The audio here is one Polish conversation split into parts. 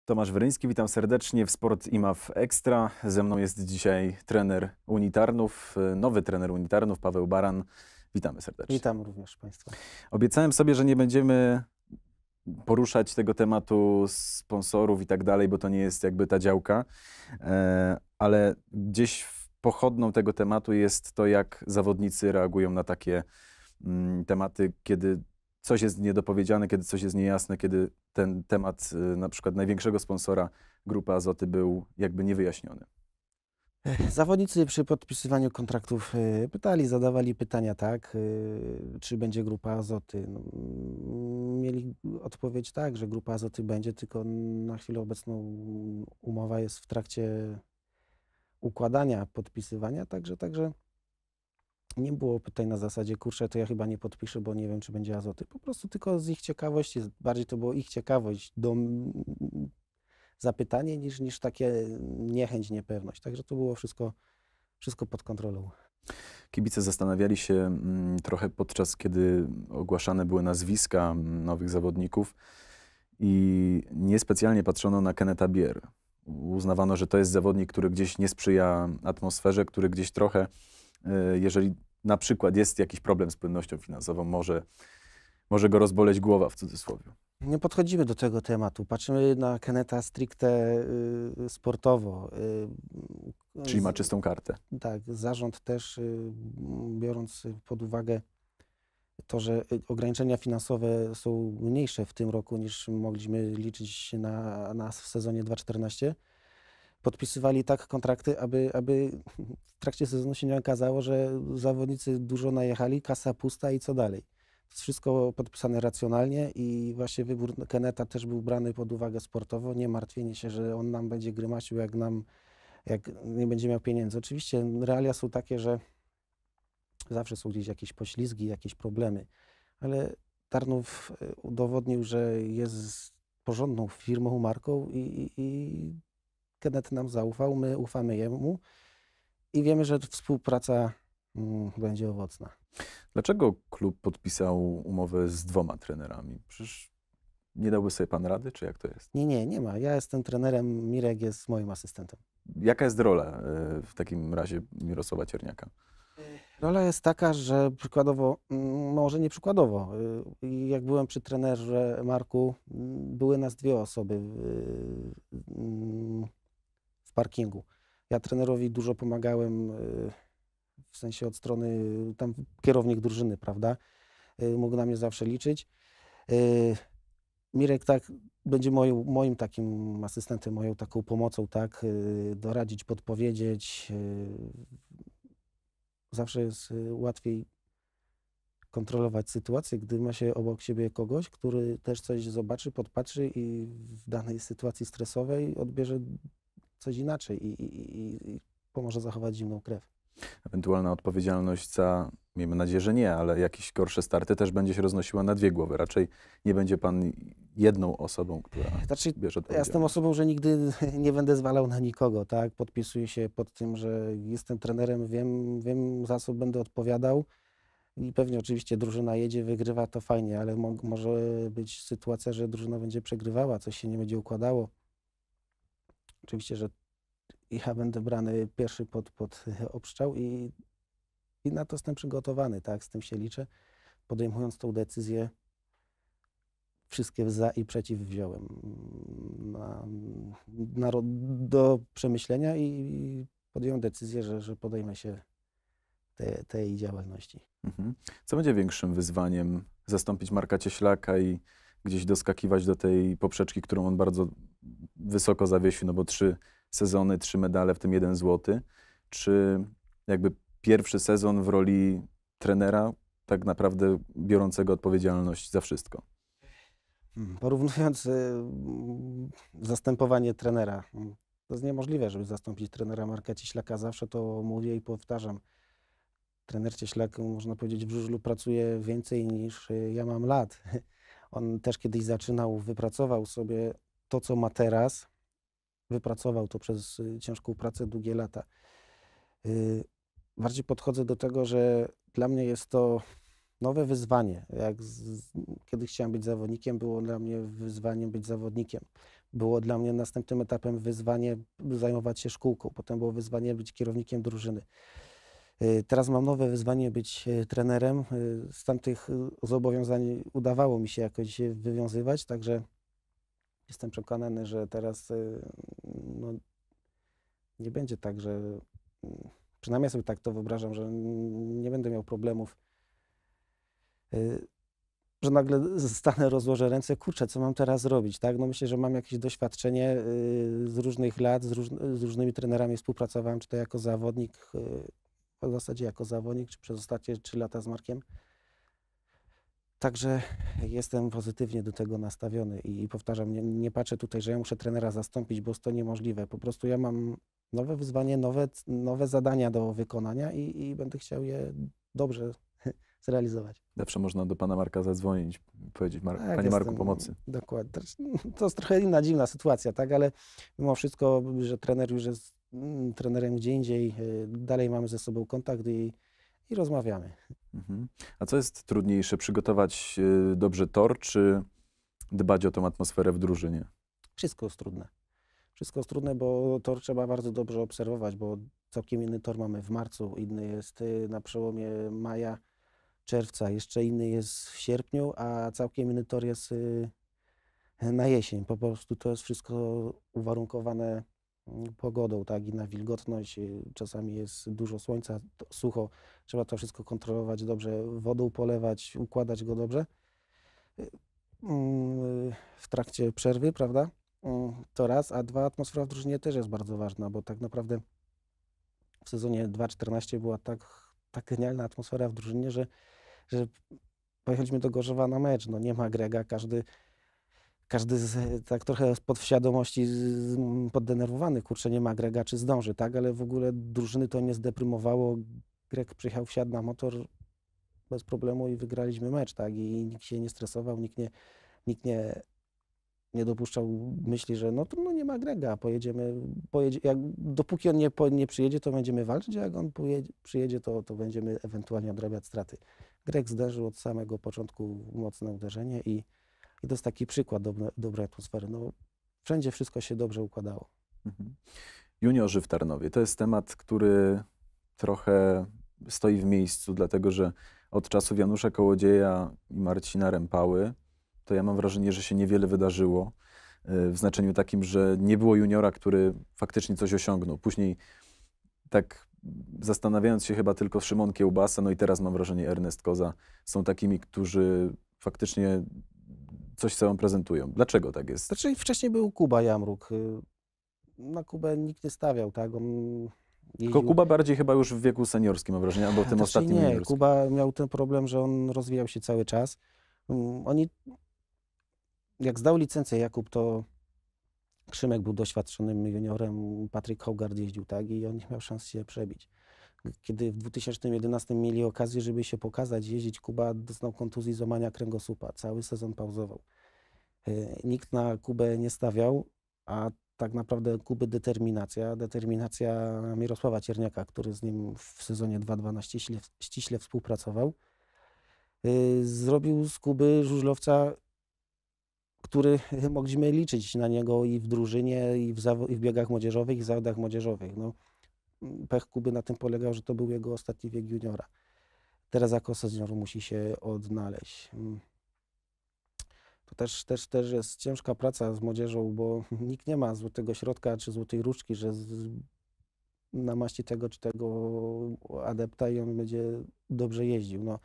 Tomasz Weryński, witam serdecznie w Sport IMAW Extra. Ze mną jest dzisiaj trener Unitarnów, nowy trener Unitarnów, Paweł Baran. Witamy serdecznie. Witam również Państwa. Obiecałem sobie, że nie będziemy poruszać tego tematu sponsorów i tak dalej, bo to nie jest jakby ta działka, ale gdzieś pochodną tego tematu jest to, jak zawodnicy reagują na takie tematy, kiedy coś jest niedopowiedziane, kiedy coś jest niejasne, kiedy ten temat na przykład największego sponsora Grupy Azoty był jakby niewyjaśniony. Zawodnicy przy podpisywaniu kontraktów pytali, zadawali pytania, tak, czy będzie Grupa Azoty. No, mieli odpowiedź tak, że Grupa Azoty będzie, tylko na chwilę obecną umowa jest w trakcie układania, podpisywania, także nie było pytań na zasadzie, kurczę, to ja chyba nie podpiszę, bo nie wiem, czy będzie Azoty. Po prostu tylko z ich ciekawości, bardziej to było ich ciekawość do zapytanie niż takie niechęć, niepewność. Także to było wszystko pod kontrolą. Kibice zastanawiali się trochę podczas, kiedy ogłaszane były nazwiska nowych zawodników i niespecjalnie patrzono na Kenneta Bier. Uznawano, że to jest zawodnik, który gdzieś nie sprzyja atmosferze, który gdzieś trochę, jeżeli na przykład jest jakiś problem z płynnością finansową, może go rozboleć głowa w cudzysłowie. Nie podchodzimy do tego tematu. Patrzymy na Kenneta stricte sportowo. Czyli ma czystą kartę. Tak, zarząd też, biorąc pod uwagę to, że ograniczenia finansowe są mniejsze w tym roku niż mogliśmy liczyć na w sezonie 2014, podpisywali tak kontrakty, aby w trakcie sezonu się nie okazało, że zawodnicy dużo najechali, kasa pusta i co dalej. To jest wszystko podpisane racjonalnie i właśnie wybór Kenneta też był brany pod uwagę sportowo. Nie martwienie się, że on nam będzie grymasił, jak nie będzie miał pieniędzy. Oczywiście realia są takie, że zawsze są gdzieś jakieś poślizgi, jakieś problemy, ale Tarnów udowodnił, że jest porządną firmą, marką i Kenneth nam zaufał, my ufamy jemu i wiemy, że współpraca będzie owocna. Dlaczego klub podpisał umowę z 2 trenerami? Przecież nie dałby sobie pan rady, czy jak to jest? Nie ma. Ja jestem trenerem, Mirek jest moim asystentem. Jaka jest rola w takim razie Mirosława Cierniaka? Rola jest taka, że przykładowo, może nie przykładowo, jak byłem przy trenerze Marku, były nas 2 osoby w parkingu. Ja trenerowi dużo pomagałem, w sensie od strony, tam kierownik drużyny, prawda, mógł na mnie zawsze liczyć. Mirek tak będzie moim takim asystentem, moją taką pomocą, tak, doradzić, podpowiedzieć. Zawsze jest łatwiej kontrolować sytuację, gdy ma się obok siebie kogoś, który też coś zobaczy, podpatrzy i w danej sytuacji stresowej odbierze coś inaczej i pomoże zachować zimną krew. Ewentualna odpowiedzialność za, miejmy nadzieję, że nie, ale jakieś gorsze starty też będzie się roznosiła na 2 głowy. Raczej nie będzie pan jedną osobą, która Znaczy, bierze ja jestem odpowiedzialność. osobą, że nigdy nie będę zwalał na nikogo, tak? Podpisuję się pod tym, że jestem trenerem, wiem za co będę odpowiadał i pewnie oczywiście drużyna jedzie, wygrywa, to fajnie, ale może być sytuacja, że drużyna będzie przegrywała, coś się nie będzie układało. Oczywiście, że ja będę brany pierwszy pod obstrzał i na to jestem przygotowany, tak? Z tym się liczę. Podejmując tą decyzję, wszystkie za i przeciw wziąłem do przemyślenia i podjąłem decyzję, że podejmę się tej działalności. Co będzie większym wyzwaniem? Zastąpić Marka Cieślaka i gdzieś doskakiwać do tej poprzeczki, którą on bardzo wysoko zawiesił, no bo 3 sezony, 3 medale, w tym 1 złoty. Czy jakby pierwszy sezon w roli trenera, tak naprawdę biorącego odpowiedzialność za wszystko? Porównując zastępowanie trenera, to jest niemożliwe, żeby zastąpić trenera Marka Cieślaka. Zawsze to mówię i powtarzam. Trener Cieślak, można powiedzieć, w żużlu pracuje więcej niż ja mam lat. On też kiedyś zaczynał, wypracował sobie to, co ma teraz. Wypracował to przez ciężką pracę, długie lata. Bardziej podchodzę do tego, że dla mnie jest to nowe wyzwanie. Kiedyś chciałem być zawodnikiem, było dla mnie wyzwaniem być zawodnikiem. Było dla mnie następnym etapem wyzwanie zajmować się szkółką. Potem było wyzwanie być kierownikiem drużyny. Teraz mam nowe wyzwanie być trenerem. Z tamtych zobowiązań udawało mi się jakoś się wywiązywać, także jestem przekonany, że teraz no, nie będzie tak, że przynajmniej sobie tak to wyobrażam, że nie będę miał problemów, że nagle stanę, rozłożę ręce, kurczę, co mam teraz zrobić, tak? No myślę, że mam jakieś doświadczenie z różnych lat, z różnymi trenerami współpracowałem, czy to jako zawodnik, w zasadzie jako zawodnik, czy przez ostatnie 3 lata z Markiem. Także jestem pozytywnie do tego nastawiony i powtarzam, nie patrzę tutaj, że ja muszę trenera zastąpić, bo jest to niemożliwe. Po prostu ja mam nowe wyzwanie, nowe zadania do wykonania i będę chciał je dobrze zrealizować. Zawsze można do pana Marka zadzwonić, powiedzieć, Tak, panie Marku, jestem, pomocy. dokładnie. To jest trochę inna, dziwna sytuacja, tak, ale mimo wszystko, że trener już jest trenerem gdzie indziej, dalej mamy ze sobą kontakt i rozmawiamy. Mhm. A co jest trudniejsze, przygotować dobrze tor, czy dbać o tą atmosferę w drużynie? Wszystko jest trudne. Wszystko jest trudne, bo tor trzeba bardzo dobrze obserwować, bo całkiem inny tor mamy w marcu, inny jest na przełomie maja, czerwca, jeszcze inny jest w sierpniu, a całkiem inny tor jest na jesień. Po prostu to jest wszystko uwarunkowane pogodą, tak, i na wilgotność. Czasami jest dużo słońca, sucho. Trzeba to wszystko kontrolować dobrze, wodą polewać, układać go dobrze. W trakcie przerwy, prawda? To raz, a dwa, atmosfera w drużynie też jest bardzo ważna, bo tak naprawdę w sezonie 2014 była tak genialna atmosfera w drużynie, że pojechaliśmy do Gorzowa na mecz. No nie ma Grega, każdy tak trochę z podświadomości poddenerwowany, kurczę, nie ma Grega, czy zdąży, tak? Ale w ogóle drużyny to nie zdeprymowało. Greg przyjechał, wsiadł na motor bez problemu i wygraliśmy mecz, tak? I nikt się nie stresował, nikt nie dopuszczał myśli, że no nie ma Grega, dopóki on nie przyjedzie, to będziemy walczyć, a jak on przyjedzie, to będziemy ewentualnie odrabiać straty. Greg zderzył od samego początku mocne uderzenie i to jest taki przykład dobrej atmosfery. No, wszędzie wszystko się dobrze układało. Mhm. Juniorzy w Tarnowie to jest temat, który trochę stoi w miejscu, dlatego że od czasów Janusza Kołodzieja i Marcina Rempały to ja mam wrażenie, że się niewiele wydarzyło w znaczeniu takim, że nie było juniora, który faktycznie coś osiągnął. Później tak zastanawiając się chyba tylko Szymon Kiełbasa, no i teraz mam wrażenie Ernest Koza są takimi, którzy faktycznie coś sobą prezentują. Dlaczego tak jest? Znaczy wcześniej był Kuba Jamruk. Na Kubę nikt nie stawiał, tak? On Tylko Kuba bardziej chyba już w wieku seniorskim, mam wrażenie, albo w tym ostatnim nie, juniorskim. Kuba miał ten problem, że on rozwijał się cały czas. Oni, jak zdał licencję Jakub, to Krzymek był doświadczonym juniorem, Patryk Hogard jeździł, tak? I on nie miał szans się przebić. Kiedy w 2011 mieli okazję, żeby się pokazać, jeździć, Kuba doznał kontuzji złamania kręgosłupa. Cały sezon pauzował. Nikt na Kubę nie stawiał, a tak naprawdę Kuby determinacja Mirosława Cierniaka, który z nim w sezonie 2-2 ściśle współpracował, zrobił z Kuby żużlowca, który mogliśmy liczyć na niego i w drużynie, i w biegach młodzieżowych, i w zawodach młodzieżowych. No, pech Kuby na tym polegał, że to był jego ostatni wiek juniora. Teraz jako senior musi się odnaleźć. To też jest ciężka praca z młodzieżą, bo nikt nie ma złotego środka czy złotej różdżki, że namaści tego czy tego adepta i on będzie dobrze jeździł. No,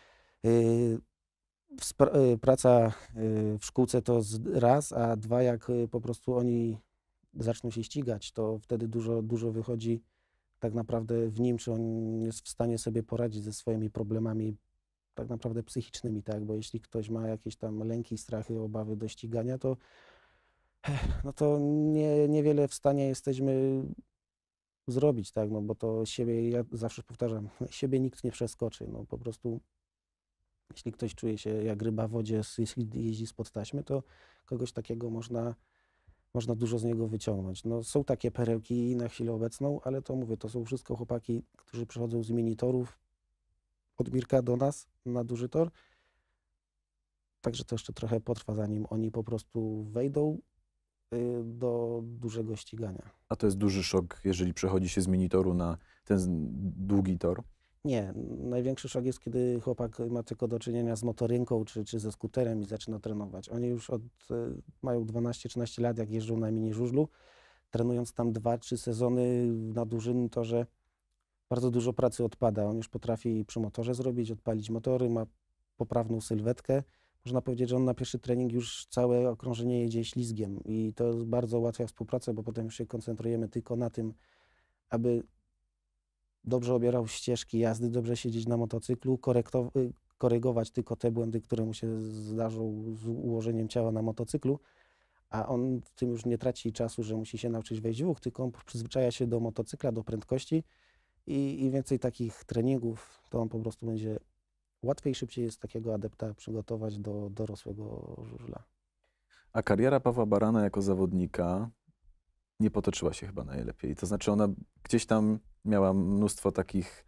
praca w szkółce to raz, a dwa, jak po prostu oni zaczną się ścigać, to wtedy dużo wychodzi tak naprawdę w nim, czy on jest w stanie sobie poradzić ze swoimi problemami tak naprawdę psychicznymi, tak? Bo jeśli ktoś ma jakieś tam lęki, strachy, obawy do ścigania, to no to niewiele w stanie jesteśmy zrobić, tak? No bo to siebie, ja zawsze powtarzam, siebie nikt nie przeskoczy, no po prostu jeśli ktoś czuje się jak ryba w wodzie, jeśli jeździ spod taśmy, to kogoś takiego można dużo z niego wyciągnąć. No, są takie perełki na chwilę obecną, ale to mówię, to są wszystko chłopaki, którzy przychodzą z minitorów, od Mirka do nas na duży tor. Także to jeszcze trochę potrwa, zanim oni po prostu wejdą do dużego ścigania. A to jest duży szok, jeżeli przechodzi się z minitoru na ten długi tor? Nie, największy szok jest, kiedy chłopak ma tylko do czynienia z motorynką czy ze skuterem i zaczyna trenować. Oni już mają 12-13 lat, jak jeżdżą na mini żużlu, trenując tam 2-3 sezony na dużym torze, bardzo dużo pracy odpada. On już potrafi przy motorze zrobić, odpalić motory, ma poprawną sylwetkę. Można powiedzieć, że on na pierwszy trening już całe okrążenie jedzie ślizgiem i to bardzo ułatwia współpracę, bo potem już się koncentrujemy tylko na tym, aby dobrze obierał ścieżki jazdy, dobrze siedzieć na motocyklu, korygować tylko te błędy, które mu się zdarzą z ułożeniem ciała na motocyklu, a on w tym już nie traci czasu, że musi się nauczyć wejść w ruch, tylko on przyzwyczaja się do motocykla, do prędkości i im więcej takich treningów, to on po prostu będzie łatwiej i szybciej jest takiego adepta przygotować do dorosłego żużla. A kariera Pawła Barana jako zawodnika nie potoczyła się chyba najlepiej. To znaczy ona gdzieś tam miała mnóstwo takich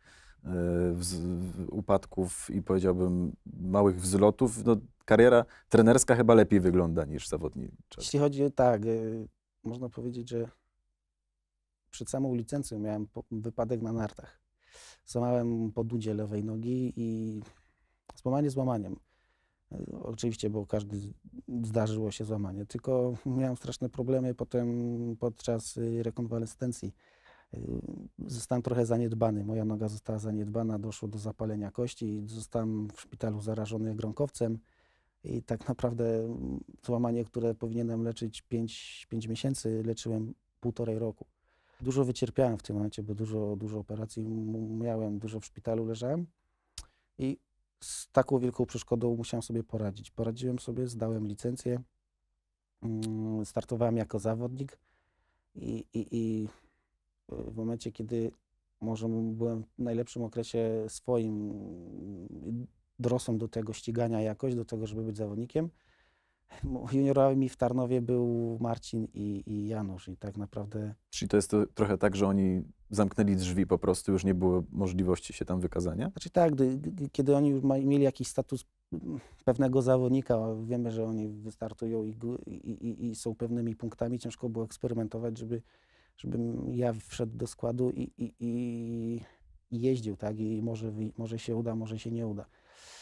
upadków i powiedziałbym małych wzlotów. No, kariera trenerska chyba lepiej wygląda niż zawodnicza. Jeśli chodzi, tak, można powiedzieć, że przed samą licencją miałem wypadek na nartach. Złamałem podudzie lewej nogi i złamanie złamaniem. Oczywiście, bo każdy zdarzyło się złamanie, tylko miałem straszne problemy potem podczas rekonwalescencji. Zostałem trochę zaniedbany, moja noga została zaniedbana, doszło do zapalenia kości, zostałem w szpitalu zarażony gronkowcem i tak naprawdę złamanie, które powinienem leczyć 5 miesięcy, leczyłem 1,5 roku. Dużo wycierpiałem w tym momencie, bo dużo operacji miałem, dużo w szpitalu leżałem i z taką wielką przeszkodą musiałem sobie poradzić. Poradziłem sobie, zdałem licencję, startowałem jako zawodnik i w momencie, kiedy może byłem w najlepszym okresie swoim, dorosłem do tego ścigania jakoś, do tego, żeby być zawodnikiem. Juniorami w Tarnowie był Marcin i Janusz i tak naprawdę... Czyli to jest to trochę tak, że oni zamknęli drzwi po prostu, już nie było możliwości się tam wykazania? Znaczy tak, kiedy oni już mieli jakiś status pewnego zawodnika, wiemy, że oni wystartują i są pewnymi punktami, ciężko było eksperymentować, żebym ja wszedł do składu i jeździł, tak? I może się uda, może się nie uda.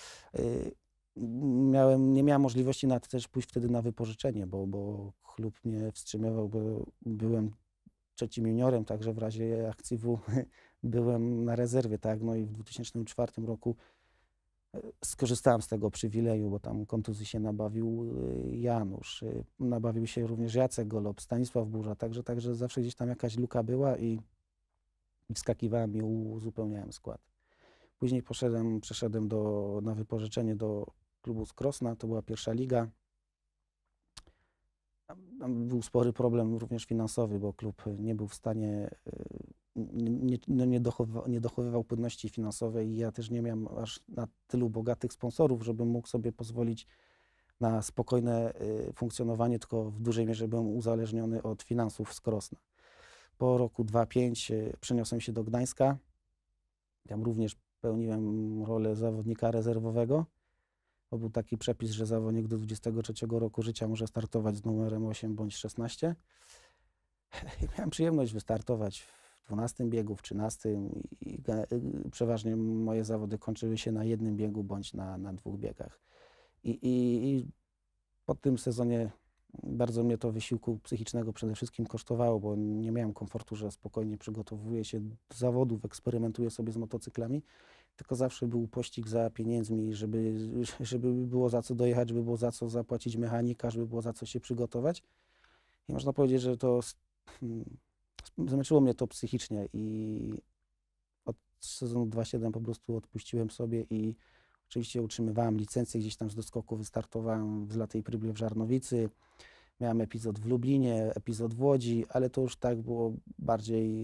Nie miałem możliwości nawet też pójść wtedy na wypożyczenie, bo klub mnie wstrzymywał, bo byłem trzecim juniorem, także w razie akcji W byłem na rezerwie, tak? No i w 2004 roku skorzystałem z tego przywileju, bo tam kontuzji się nabawił Janusz, nabawił się również Jacek Golob, Stanisław Burza, także zawsze gdzieś tam jakaś luka była i wskakiwałem i uzupełniałem skład. Później przeszedłem na wypożyczenie do klubu z Krosna, to była pierwsza liga. Tam był spory problem również finansowy, bo klub nie był w stanie, nie dochowywał płynności finansowej i ja też nie miałem aż na tylu bogatych sponsorów, żebym mógł sobie pozwolić na spokojne funkcjonowanie, tylko w dużej mierze byłem uzależniony od finansów z Krosna. Po roku 2005 przeniosłem się do Gdańska. Tam również pełniłem rolę zawodnika rezerwowego. To był taki przepis, że zawodnik do 23 roku życia może startować z numerem 8 bądź 16. I miałem przyjemność wystartować w 12 biegu, w 13 i przeważnie moje zawody kończyły się na jednym biegu bądź na 2 biegach. I po tym sezonie bardzo mnie to wysiłku psychicznego przede wszystkim kosztowało, bo nie miałem komfortu, że spokojnie przygotowuję się do zawodów, eksperymentuję sobie z motocyklami, tylko zawsze był pościg za pieniędzmi, żeby było za co dojechać, żeby było za co zapłacić mechanika, żeby było za co się przygotować. I można powiedzieć, że to zmęczyło mnie to psychicznie i od sezonu 2.7 po prostu odpuściłem sobie i oczywiście utrzymywałem licencję, gdzieś tam z doskoku wystartowałem w Zlatej Pryblie w Żarnowicy. Miałem epizod w Lublinie, epizod w Łodzi, ale to już tak było bardziej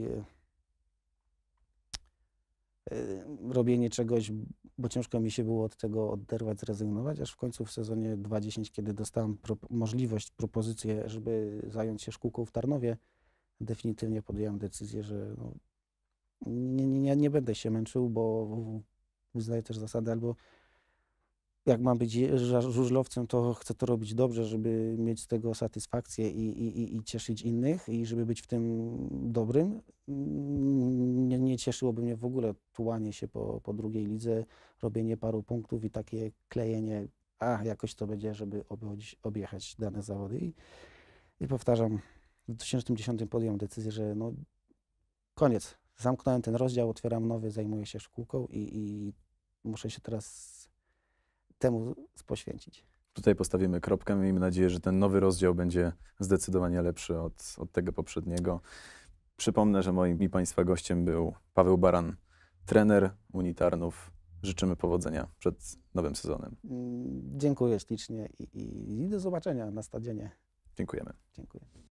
robienie czegoś, bo ciężko mi się było od tego oderwać, zrezygnować, aż w końcu w sezonie 2010, kiedy dostałem propozycję, żeby zająć się szkółką w Tarnowie, definitywnie podjąłem decyzję, że nie będę się męczył, bo wyznaję też zasady, albo jak mam być żużlowcem, to chcę to robić dobrze, żeby mieć z tego satysfakcję i cieszyć innych i żeby być w tym dobrym. Nie cieszyłoby mnie w ogóle tułanie się po drugiej lidze, robienie paru punktów i takie klejenie, jakoś to będzie, żeby objechać dane zawody. I powtarzam, w 2010 podjąłem decyzję, że no koniec. Zamknąłem ten rozdział, otwieram nowy, zajmuję się szkółką i muszę się teraz temu poświęcić. Tutaj postawimy kropkę. Miejmy nadzieję, że ten nowy rozdział będzie zdecydowanie lepszy od tego poprzedniego. Przypomnę, że moim i Państwa gościem był Paweł Baran, trener Unii Tarnów. Życzymy powodzenia przed nowym sezonem. Dziękuję ślicznie i do zobaczenia na stadionie. Dziękujemy. Dziękuję.